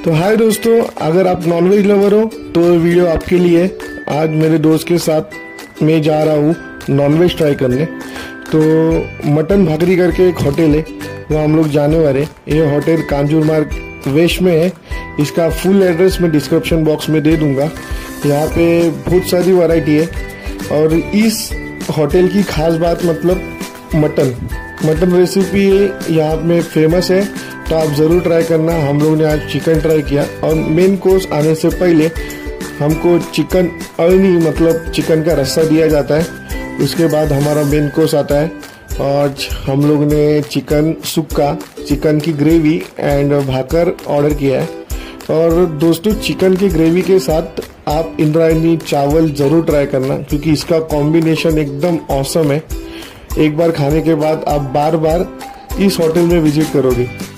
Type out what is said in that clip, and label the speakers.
Speaker 1: तो हाय दोस्तों, अगर आप नॉनवेज लवर हो तो वीडियो आपके लिए। आज मेरे दोस्त के साथ मैं जा रहा हूँ नॉनवेज ट्राई करने। तो मटन भाकरी करके एक होटल है, वहाँ हम लोग जाने वाले। ये होटल कांजूर मार्ग वेस्ट में है। इसका फुल एड्रेस मैं डिस्क्रिप्शन बॉक्स में दे दूंगा। यहाँ पे बहुत सारी वैरायटी है और इस होटल की खास बात मतलब मटन रेसिपी यहाँ में फेमस है, तो आप ज़रूर ट्राई करना। हम लोग ने आज चिकन ट्राई किया और मेन कोर्स आने से पहले हमको चिकन अळनी मतलब चिकन का रस्सा दिया जाता है। उसके बाद हमारा मेन कोर्स आता है। आज हम लोग ने चिकन सुक्का, चिकन की ग्रेवी एंड भाकर ऑर्डर किया है। और दोस्तों, चिकन की ग्रेवी के साथ आप इंद्रायणी चावल ज़रूर ट्राई करना, क्योंकि इसका कॉम्बिनेशन एकदम ऑसम है। एक बार खाने के बाद आप बार बार इस होटल में विजिट करोगे।